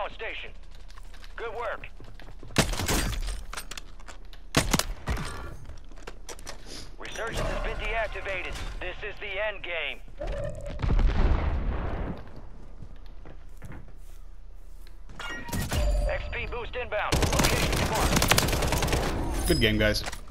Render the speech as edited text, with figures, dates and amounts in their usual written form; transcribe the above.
on station. Good work. Resurgence has been deactivated. This is the end game. XP boost inbound. Location marked. Good game, guys.